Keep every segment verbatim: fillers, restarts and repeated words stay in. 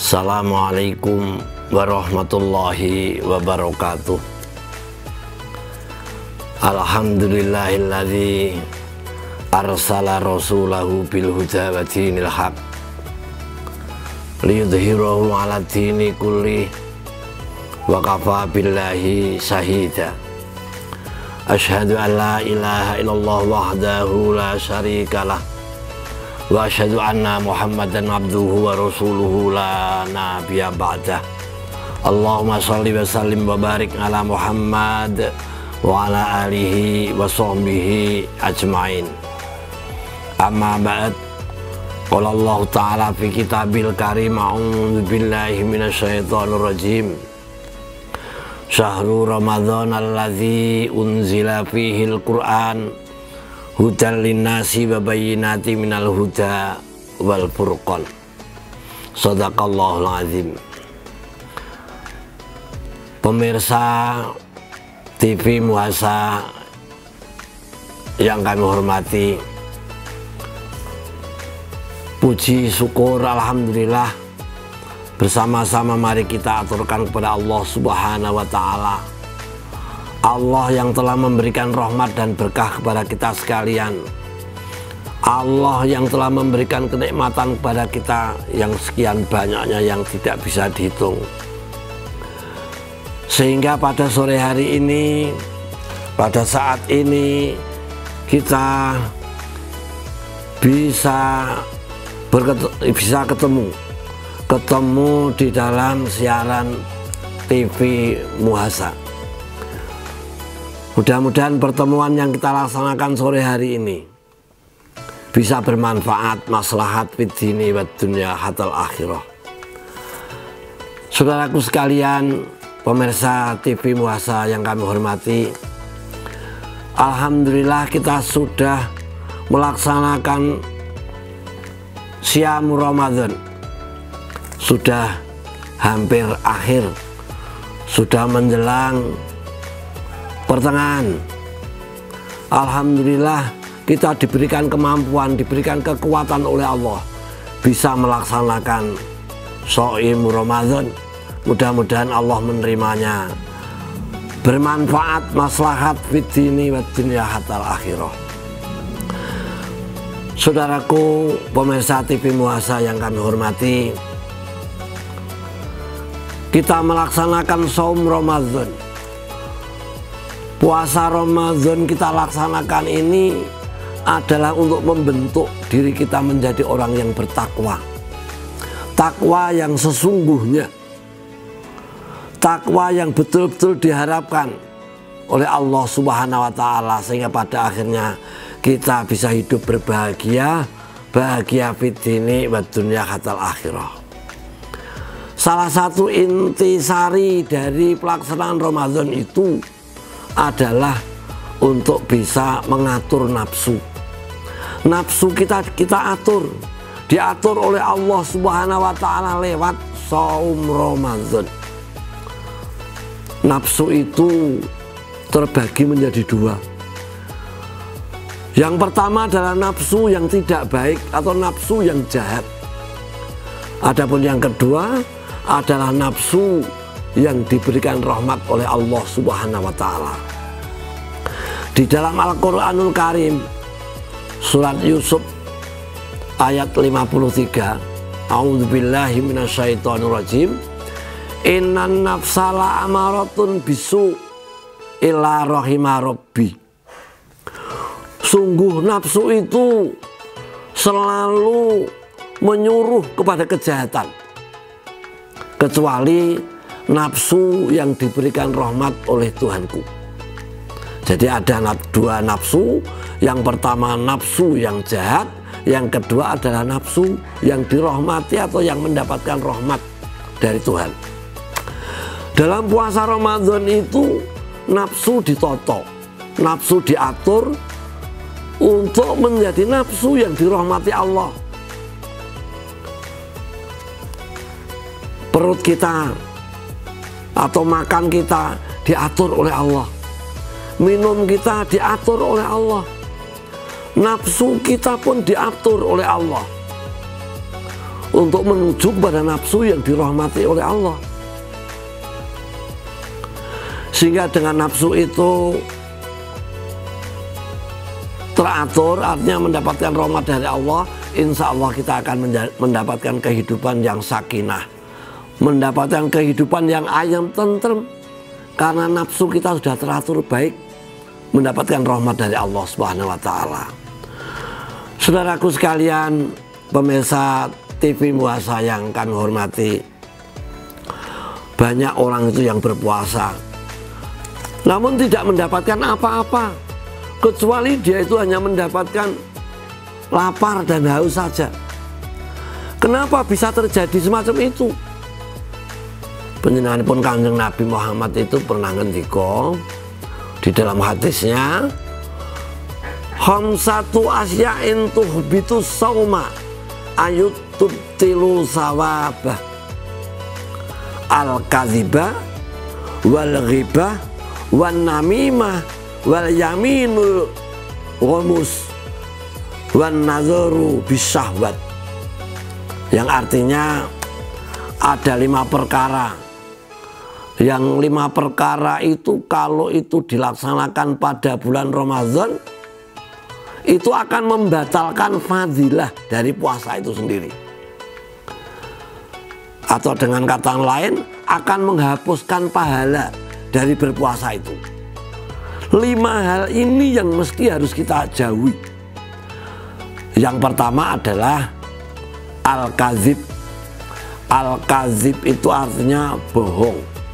Assalamualaikum warahmatullahi wabarakatuh. Alhamdulillahilladzi arsala rasulahu bil huda wa dinil haq liyudhhirahu 'ala dini kulli wa kafa billahi syahida. Asyhadu an la ilaha illallah wahdahu la syarikalah wa asyhadu anna Muhammadan abduhu wa rasuluhu la nabiyya ba'dah. Allahumma shalli wa sallim wa barik ala Muhammad wa ala alihi wa sahbihi ajmain. Amma ba'd. Qala Allah ta'ala fi kitabil karim, a'udzu billahi minasyaitonir rajim. Syahrul Ramadan alladzi unzila fihi al-Qur'an hudan linnasi wa bayyinati minal huda wal furqan. Shadaqallahul azim. Pemirsa T V Muhasa yang kami hormati, puji syukur alhamdulillah, bersama-sama mari kita aturkan kepada Allah Subhanahu wa taala, Allah yang telah memberikan rahmat dan berkah kepada kita sekalian, Allah yang telah memberikan kenikmatan kepada kita yang sekian banyaknya yang tidak bisa dihitung. Sehingga pada sore hari ini, pada saat ini kita bisa berket- bisa ketemu ketemu di dalam siaran T V Muhasa. Mudah-mudahan pertemuan yang kita laksanakan sore hari ini bisa bermanfaat, maslahat fid dini wad dunya hatal akhirah. Saudaraku sekalian, pemirsa T V Muhasa yang kami hormati, alhamdulillah kita sudah melaksanakan Syam Ramadan. Sudah hampir akhir, sudah menjelang pertengahan. Alhamdulillah kita diberikan kemampuan, diberikan kekuatan oleh Allah bisa melaksanakan Shaum Ramadan. Mudah-mudahan Allah menerimanya, bermanfaat, maslahat fid dini wad dunya hatal akhirah. Saudaraku pemirsa T V Muhasa yang kami hormati, kita melaksanakan Shaum Ramadan. Puasa Ramadan kita laksanakan ini adalah untuk membentuk diri kita menjadi orang yang bertakwa. Takwa yang sesungguhnya, takwa yang betul-betul diharapkan oleh Allah Subhanahu wa taala, sehingga pada akhirnya kita bisa hidup berbahagia, bahagia fid dini wad dunya hatal akhirah. Salah satu intisari dari pelaksanaan Ramadan itu adalah untuk bisa mengatur nafsu. Nafsu kita kita atur, diatur oleh Allah Subhanahu wa taala lewat Shaum Ramadan. Nafsu itu terbagi menjadi dua. Yang pertama adalah nafsu yang tidak baik atau nafsu yang jahat. Adapun yang kedua adalah nafsu yang diberikan rahmat oleh Allah Subhanahu wa taala. Di dalam Al-Qur'anul Karim surat Yusuf ayat lima puluh tiga, a'udzubillahi minasyaitonir rajim, innan nafsala amaratun bisu illa rahima rabbi. Sungguh nafsu itu selalu menyuruh kepada kejahatan, kecuali nafsu yang diberikan rahmat oleh Tuhanku. Jadi ada dua nafsu, yang pertama nafsu yang jahat, yang kedua adalah nafsu yang dirahmati atau yang mendapatkan rahmat dari Tuhan. Dalam puasa Ramadan itu nafsu ditoto, nafsu diatur untuk menjadi nafsu yang dirahmati Allah. Perut kita atau makan kita diatur oleh Allah, minum kita diatur oleh Allah, nafsu kita pun diatur oleh Allah untuk menuju pada nafsu yang dirahmati oleh Allah. Sehingga dengan nafsu itu teratur, artinya mendapatkan rahmat dari Allah, insya Allah kita akan mendapatkan kehidupan yang sakinah, mendapatkan kehidupan yang ayam tentrem, karena nafsu kita sudah teratur baik, mendapatkan rahmat dari Allah Subhanahu wa Ta'ala. Saudaraku sekalian, pemirsa T V Muasa yang kami hormati, banyak orang itu yang berpuasa namun tidak mendapatkan apa-apa, kecuali dia itu hanya mendapatkan lapar dan haus saja. Kenapa bisa terjadi semacam itu? Panjenenganipun Kanjeng Nabi Muhammad itu pernah ngendika di dalam hadisnya, khamsatu asya'in tuhbitu sauma ayut tubtilu sawabah, al-kadhibah wal ghibah wan namimah wal yaminul ghamus wan nazaru bisyahwat. Yang artinya ada lima perkara, yang lima perkara itu kalau itu dilaksanakan pada bulan Ramadan itu akan membatalkan fadilah dari puasa itu sendiri, atau dengan kata lain akan menghapuskan pahala dari berpuasa itu. Lima hal ini yang mesti harus kita jauhi. Yang pertama adalah al-kadzib. Al-kadzib itu artinya bohong.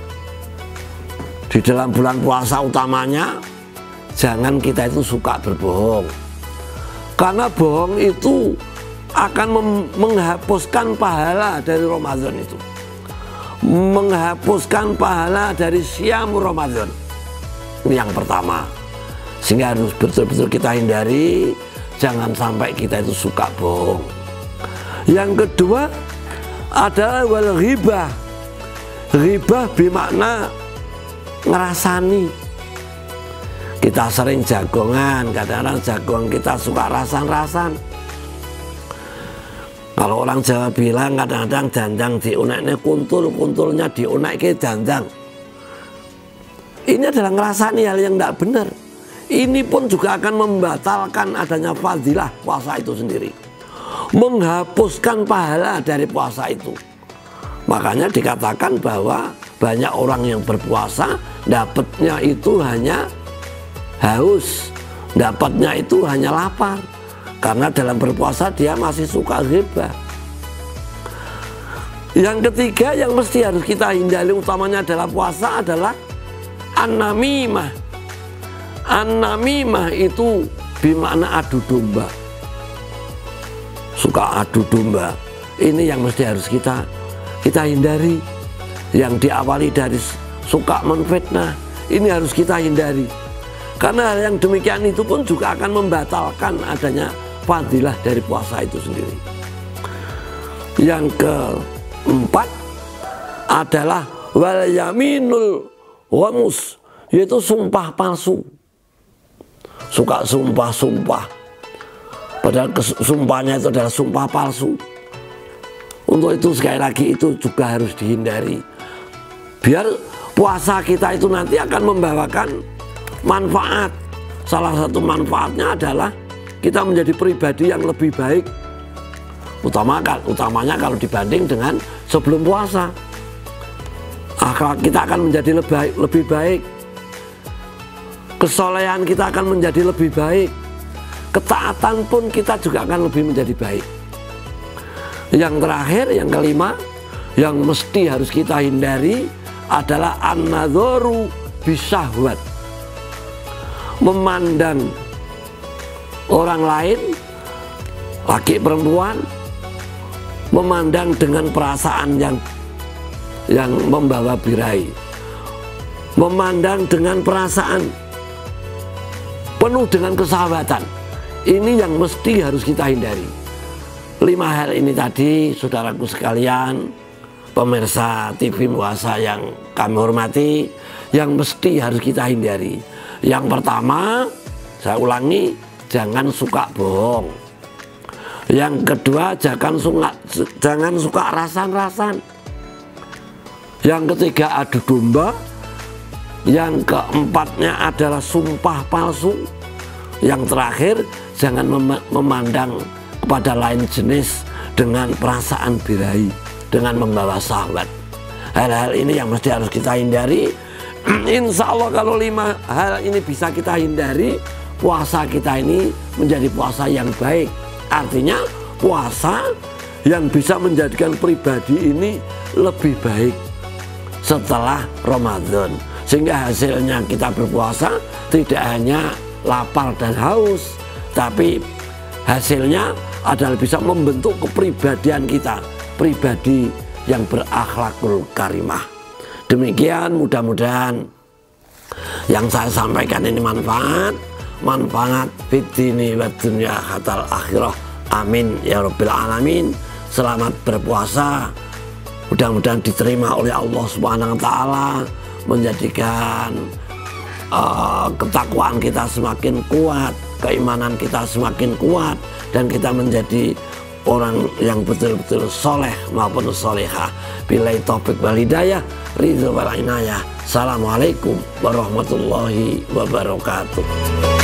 Di dalam bulan puasa utamanya jangan kita itu suka berbohong, karena bohong itu akan menghapuskan pahala dari Ramadan itu, menghapuskan pahala dari siam Ramadan. Ini yang pertama. Sehingga harus betul-betul kita hindari, jangan sampai kita itu suka bohong. Yang kedua adalah wal ghibah. Ghibah bermakna ngerasani. Kita sering jagongan, kadang-kadang jagongan kita suka rasan-rasan. Kalau orang Jawa bilang kadang-kadang dandang diuneknya kuntul, kuntulnya diunekke dandang. Ini adalah ngerasani hal yang tidak benar. Ini pun juga akan membatalkan adanya fadilah puasa itu sendiri, menghapuskan pahala dari puasa itu. Makanya dikatakan bahwa banyak orang yang berpuasa dapatnya itu hanya haus, dapatnya itu hanya lapar, karena dalam berpuasa dia masih suka ghibah. Yang ketiga yang mesti harus kita hindari utamanya dalam puasa adalah an-namimah. An-namimah itu bermakna adu domba. Suka adu domba. Ini yang mesti harus kita kita hindari. Yang diawali dari suka menfitnah, ini harus kita hindari. Karena hal yang demikian itu pun juga akan membatalkan adanya fadilah dari puasa itu sendiri. Yang keempat adalah wal yaminul ghamus, yaitu sumpah palsu. Suka sumpah-sumpah, padahal sumpahnya itu adalah sumpah palsu. Untuk itu sekali lagi itu juga harus dihindari, biar puasa kita itu nanti akan membawakan manfaat. Salah satu manfaatnya adalah kita menjadi pribadi yang lebih baik, utama utamanya kalau dibanding dengan sebelum puasa. Akhlak kita akan menjadi lebih baik, lebih baik. Kesolehan kita akan menjadi lebih baik. Ketaatan pun kita juga akan lebih menjadi baik. Yang terakhir, yang kelima, yang mesti harus kita hindari adalah an-nadharu bisyahwat. Memandang orang lain, laki perempuan, memandang dengan perasaan yang yang membawa birahi, memandang dengan perasaan penuh dengan kesahabatan. Ini yang mesti harus kita hindari. Lima hal ini tadi, saudaraku sekalian, pemirsa T V Muasa yang kami hormati, yang mesti harus kita hindari. Yang pertama, saya ulangi, jangan suka bohong. Yang kedua, jangan suka, jangan suka rasan-rasan. Yang ketiga, adu domba. Yang keempatnya adalah sumpah palsu. Yang terakhir, jangan mem memandang kepada lain jenis dengan perasaan birahi, dengan membawa syahwat. Hal-hal ini yang mesti harus kita hindari. Insya Allah kalau lima hal ini bisa kita hindari, puasa kita ini menjadi puasa yang baik. Artinya puasa yang bisa menjadikan pribadi ini lebih baik setelah Ramadan, sehingga hasilnya kita berpuasa tidak hanya lapar dan haus, tapi hasilnya adalah bisa membentuk kepribadian kita, pribadi yang berakhlakul karimah. Demikian, mudah-mudahan yang saya sampaikan ini manfaat, manfaat fitini wa dunya hatal akhirah. Amin ya rabbil alamin. Selamat berpuasa. Mudah-mudahan diterima oleh Allah Subhanahu wa taala, menjadikan uh, ketakwaan kita semakin kuat, keimanan kita semakin kuat, dan kita menjadi orang yang betul-betul soleh maupun solehah. Billahi taufik wal hidayah, ridho wal inayah. Assalamualaikum warahmatullahi wabarakatuh.